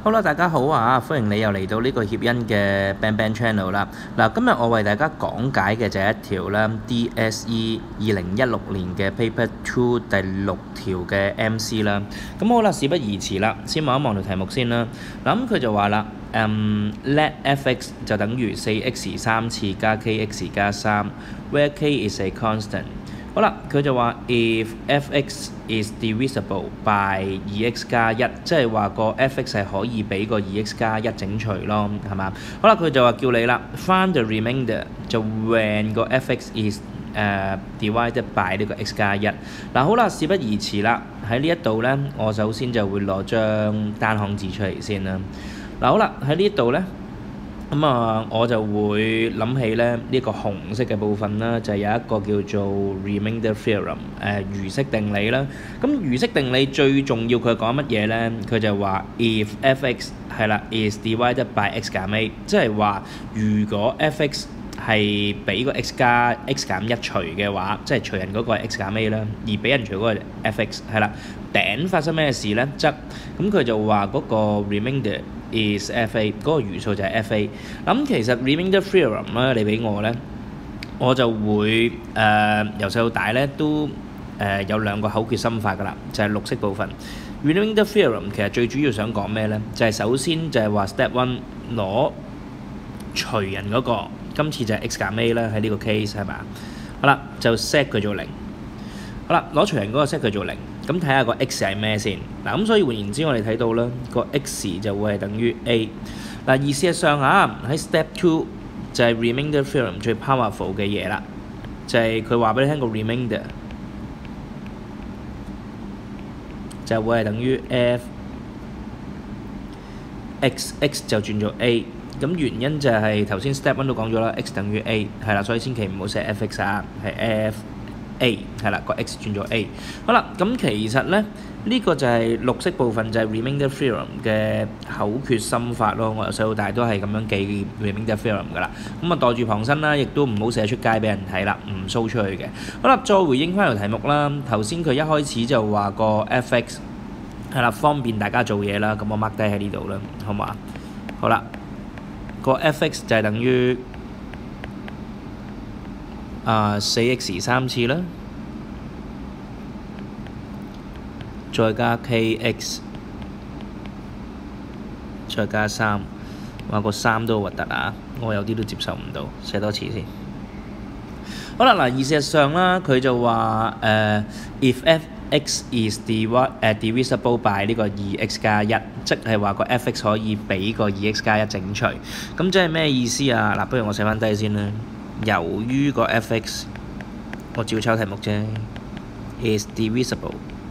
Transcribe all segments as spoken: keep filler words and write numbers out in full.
好啦，大家好啊！歡迎你又嚟到呢個協恩嘅 Bang Bang Channel 啦。嗱，今日我為大家講解嘅就係一條啦 D S E 二零一六年嘅 Paper Two 第六條嘅 M C 啦。咁好啦，事不宜遲啦，先望一望條題目先啦。嗱，咁佢就話啦，嗯 ，let f(x) 就等於四 x 三次加 k(x) 加三 ，where k is a constant。好啦，佢就話 if f(x) is divisible by 二 x 加一，即係話個 f(x) 係可以俾個二 x 加一整除咯，係嘛？好啦，佢就話叫你啦 ，find the remainder 就 when 個 f(x) is 誒、uh, divided by 呢個 x 加一。嗱，好啦，事不宜遲啦，喺呢一度咧，我首先就會攞張單行紙出嚟先啦。嗱，好啦，喺呢度咧。咁啊、嗯，我就會諗起咧呢、這個紅色嘅部分啦，就係、有一個叫做 remainder theorem，誒、呃、餘式定理啦。咁餘式定理最重要佢講乜嘢咧？佢就話 if f(x) 係啦 is divided by x 減 a， 即係話如果 f(x) 係俾個 x 加 x 減一除嘅話，即係除人嗰個係 x 減 a 啦，而俾人除嗰個係 f(x) 係啦，頂發生咩事咧？則咁佢就話嗰個 remainder is F(a) 嗰個餘數就係 F(a)。咁其實 remainder theorem 咧，你俾我咧，我就會誒、呃、由細到大咧都誒、呃、有兩個口訣心法㗎啦，就係、是、綠色部分。remainder theorem 其實最主要想講咩咧？就係、是、首先就係話 step one 攞除人嗰、那個，今次就係 x 減 a 啦，喺呢個 case 係咪？好啦，就 set 佢做零。好啦，攞除人嗰個 set 佢做零。咁睇下個 x 係咩先？嗱，咁所以換言之，我哋睇到啦，個 x 就會係等於 a。嗱，而事實上啊，喺 step two 就係 remainder theorem 最 powerful 嘅嘢啦，就係佢話俾你聽個 remainder 就會係等於 f x x 就轉做 a。咁原因就係頭先 step one 都講咗啦 ，x 等於 a 係啦，所以千祈唔好寫 f(x) 啊，係 f A 係啦，個 x 轉咗 A。好啦，咁其實咧呢、呢個就係綠色部分就係 remainder theorem 嘅口訣心法咯。我由細到大都係咁樣記 remainder theorem 噶啦。咁啊袋住旁身啦，亦都唔好寫出街俾人睇啦，唔 show 出去嘅。好啦，再回應翻條題目啦。頭先佢一開始就話個 f(x) 係啦，方便大家做嘢啦。咁我 mark 低喺呢度啦，好嘛？好啦，個 f(x) 就係等於啊四 x 三次啦，再加 kx， 再加三，話個三都好核突啊！我有啲都接受唔到，寫多次先。好啦，嗱，而事實上啦，佢就話誒、呃、if f(x) is divi 誒 divisible by 呢個二 x 加一，即係話個 f(x) 可以俾個二 x 加一整除。咁即係咩意思啊？嗱，不如我寫翻低先啦。由於個 f(x) 我照抄題目啫 ，is divisible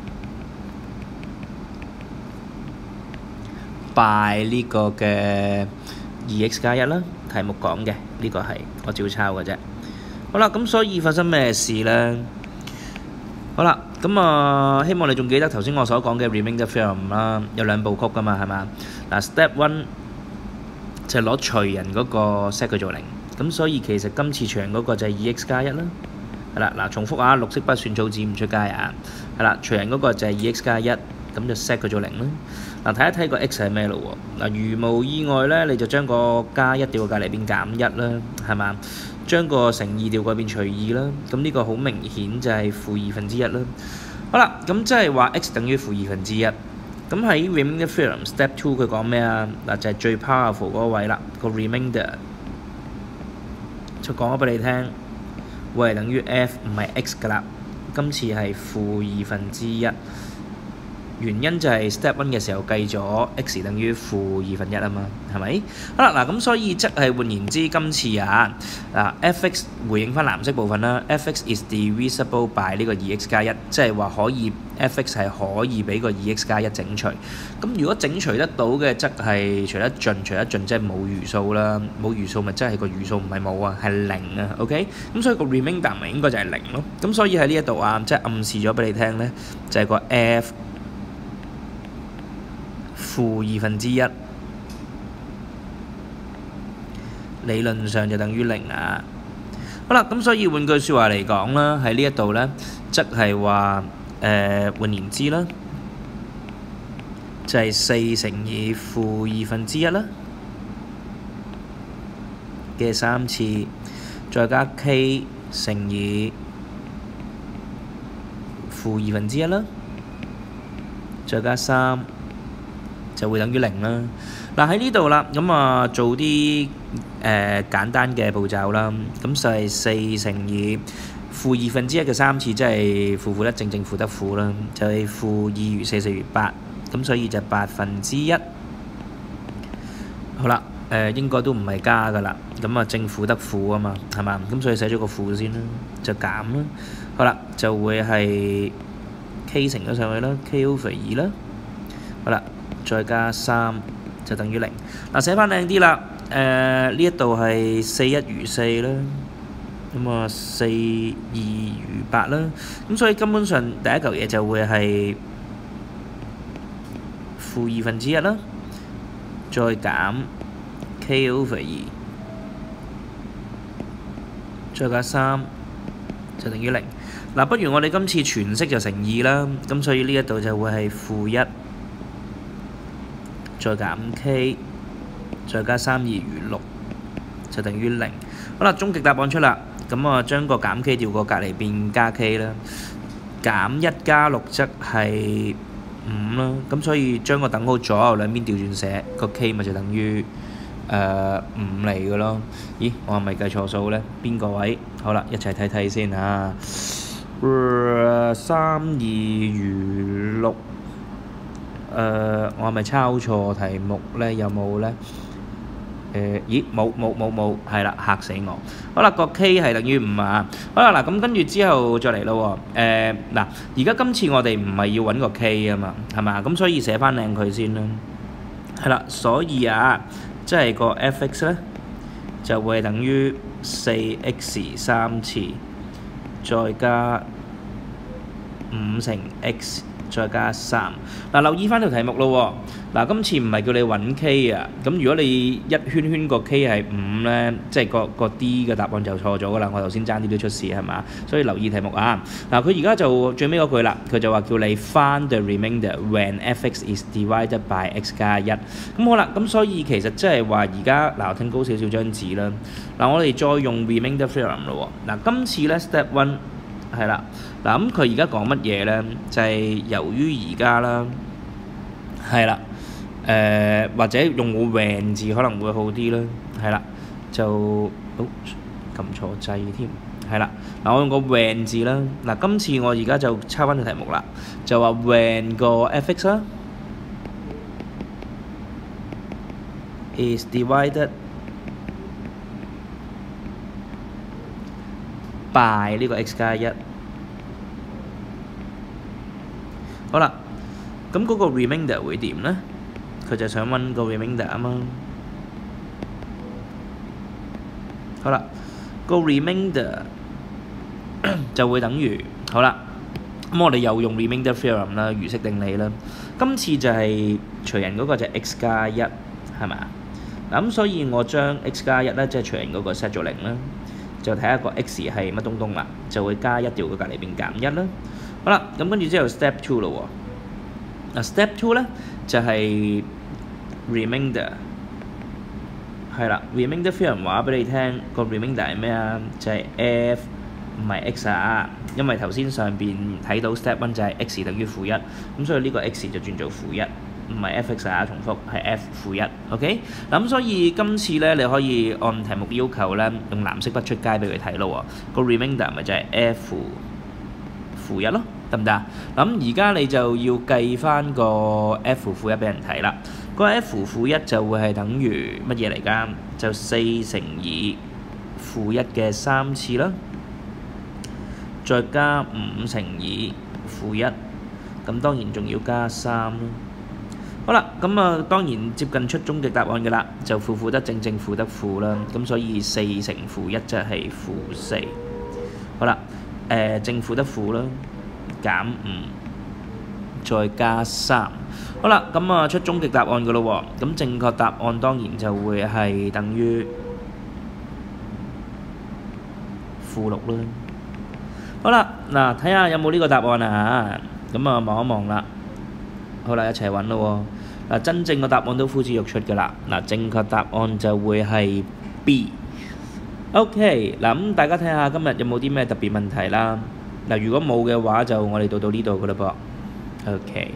by 呢個嘅二 x 加一啦，題目講嘅呢個係我照抄嘅啫。好啦，咁所以發生咩事咧？好啦，咁啊、呃，希望你仲記得頭先我所講嘅 remainder theorem 啦，有兩部曲噶嘛，係嘛？嗱 ，step one 就係攞除人嗰個 set 佢做零。咁所以其實今次除人嗰個就係二 x 加一啦，係啦，嗱，重複啊，綠色筆算數字唔出街啊，係啦，除人嗰個就係二 x 加一，咁就 set 佢做零啦。嗱，睇一睇個 x 係咩咯喎？嗱，如無意外咧，你就將個加一調過隔離變減一啦，係嘛？將個乘二調過變除二啦，咁呢個好明顯就係負二分之一啦。好啦，咁即係話 x 等於負二分之一。咁喺 remainder theorem step two 佢講咩啊？嗱，就係最 powerful 嗰個位啦，個 remainder。就講咗俾你聽，會係等於 f 唔係 x 噶啦，今次係負二分之一。原因就係 step one 嘅時候計咗 x 等於負二分一啊嘛，係咪？好啦，嗱咁所以即係換言之，今次啊嗱 f(x) 回應翻藍色部分啦 ，f(x) is divisible by 呢個二 x 加一，即係話可以 f(x) 係可以俾個二 x 加一整除。咁如果整除得到嘅，則係除得盡，除得盡即係冇餘數啦，冇餘數咪即係個餘數唔係冇啊，係零啊 ，OK？咁所以個 remainder 咪應該就係零咯。咁所以喺呢一度啊，即係暗示咗俾你聽咧，就係個 f 負二分之一，理論上就等於零啊。好啦，咁所以換句説話嚟講啦，喺呢一度咧，即係話誒換言之啦， 就係四乘以負二分之一啦嘅三次，再加 k 乘以負二分之一啦，再加三就會等於零啦。嗱喺呢度啦，咁啊做啲誒、呃、簡單嘅步驟啦，咁就係四乘以負二分之一嘅三次，即係負負得正正負得負啦，就係負二如四四如八，咁所以就八分之一。好啦，誒、呃、應該都唔係加噶啦，咁啊正負得負啊嘛，係嘛？咁所以寫咗個負先啦，就減啦。好啦，就會係 k 乘咗上去啦 ，k over 二啦。好啦，再加三就等於零。嗱寫翻靚啲啦，誒呢一度係四一如四啦。咁啊，四二如八啦，咁所以根本上第一嚿嘢就會係負二分之一啦，再減 k over 二，再加三就等於零。嗱，不如我哋今次全式就乘二啦，咁所以呢一度就會係負一，再減 k， 再加三二如六，就等於零。好啦，終極答案出啦。咁啊，將個減 k 調過隔離變加 k 啦，減一加六則係五啦，咁所以將個等號左右兩邊調轉寫，個 k 咪就等於誒五嚟嘅咯。咦，我係咪計錯數咧？邊個位？好啦，一齊睇睇先啊。三二如六，誒，我係咪抄錯題目咧？有冇咧？誒，咦，冇冇冇冇，係啦，嚇死我！好啦，個 k 係等於五啊！好啦，嗱，咁跟住之後再嚟咯喎。誒，嗱，而家今次我哋唔係要揾個 k 啊嘛，係嘛？咁所以寫翻靚佢先啦。係啦，所以啊，即係個 f(x) 咧就會等於四 x 三次，再加五乘 x。再加三。嗱，留意翻條題目咯喎。嗱，今次唔係叫你揾 k 啊。咁如果你一圈圈個 k 係五咧，即係個個 D 嘅答案就錯咗噶啦。我頭先爭啲都出事係嘛？所以留意題目啊。嗱，佢而家就最尾嗰句啦，佢就話叫你 find the remainder when f(x) is divided by x 加一。咁好啦，咁所以其實即係話而家嗱，我聽高少少張紙啦。嗱，我哋再用 remainder theorem 咯喎。嗱，今次咧 step one。係啦，嗱咁佢而家講乜嘢咧？就係、是、由於而家啦，係啦，誒、呃、或者用個 when 字可能會好啲啦，係啦，就哦撳錯掣添，係啦，嗱我用個 when 字啦，嗱今次我而家就抄翻條題目啦，就話 when 個 f(x) 啦 is divided by 呢個 x 加一。好啦，咁嗰個 remainder 會點咧？佢就想揾個 remainder 啊嘛。好啦，個 remainder 就會等於好啦。咁我哋又用 remainder theorem 啦，餘式定理啦。今次就係隨人嗰個就係 x 加一，係咪啊？嗱咁所以我將 x 加一咧，即係隨人嗰個 set 咗零啦。就睇下個 x 係乜東東啦，就會加一調佢隔離邊減一啦。好啦，咁跟住之後 step two 咯喎。嗱 step two 咧就係、是、remainder， 係啦 remainder theorem 話俾你聽個 remainder 係咩啊？就係、是、f 唔係 x 啊，因為頭先上邊睇到 step one 就係 x 等於負一，咁所以呢個 x 就轉做負一。唔係 f(x) 啊，重複係 f 負一 ，OK？ 嗱咁所以今次咧，你可以按題目要求咧，用藍色筆出街俾佢睇咯喎。個 remainder 咪就係 f 負一咯，得唔得啊？咁而家你就要計翻個 f 負一俾人睇啦。個 f 負一就會係等於乜嘢嚟㗎？就四乘以負一嘅三次啦，再加五乘以負一，咁當然仲要加三啦。好啦，咁啊當然接近出終極答案嘅啦，就負負得正正負得負啦，咁所以四乘負一即係負四。好啦，誒、呃、正負得負啦，減五，再加三。好啦，咁啊出終極答案嘅咯喎，咁正確答案當然就會係等於負六啦。好啦，嗱睇下有冇呢個答案啊嚇，咁啊望一望啦。好啦，一齊揾咯喎。 嗱，真正嘅答案都呼之欲出㗎啦。嗱，正確答案就會係 B。OK，嗱咁大家睇下今日有冇啲咩特別問題啦。嗱，如果冇嘅話，就我哋到到呢度㗎啦噃。OK，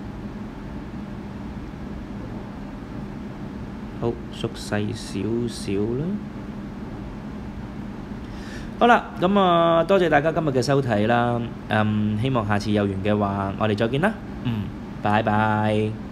好，縮細少少啦。好啦，咁啊，多謝大家今日嘅收睇啦。嗯，希望下次有緣嘅話，我哋再見啦。嗯，拜拜。